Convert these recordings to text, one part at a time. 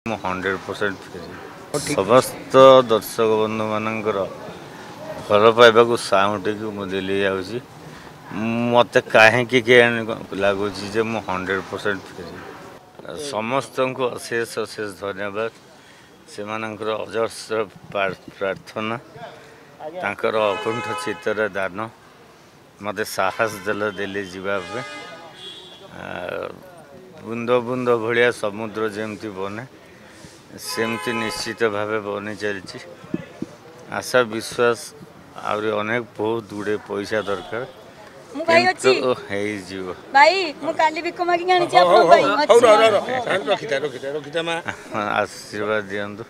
100% फेरी समस्त दर्शक बंधु मानकर भल पाइबा साउंटी को दिल्ली जाऊँगी मत कहीं लगुच 100% फेरी समस्त को अशेष अशेष धन्यवाद से अजस्र प्रार्थना तांकर अकुंठ चित्तर दान मत साहस देल दिल्ली जावाई बुंद बुंद भाया समुद्र जमती बने सेमती निश्चित भाव बनी चलती आशा विश्वास आउरी अनेक बहुत गुड़े पैसा दरकार आशीर्वाद दिंतु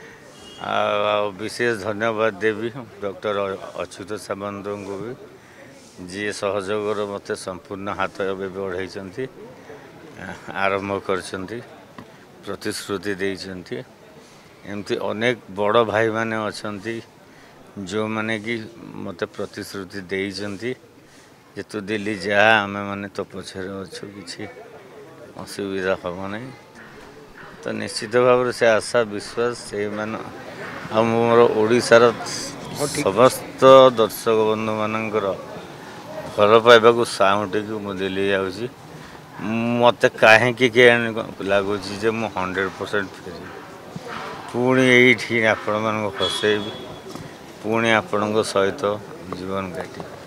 विशेष धन्यवाद देवी डॉक्टर अच्युत सामंत को भी जी सहयोगर मत संपूर्ण हाथ ए बढ़ाई आरंभ कर प्रतिश्रुति देती एमती अनेक बड़ भाई माने अच्छा जो माने कि मत प्रतिश्रुति देती जे तू दिल्ली जा आम मैंने तो पछरे अच्छु कि असुविधा हम नहीं तो निश्चित भाव से आशा विश्वास से मान मोर ओडिशार समस्त दर्शक बंधु मानकर भल पाइबा साउंटी को दिल्ली जाऊँगी मत कहीं लगुच 100% फेरी पुणी ये आपण मान फसैबी पुणी आपण सहित जीवन काटी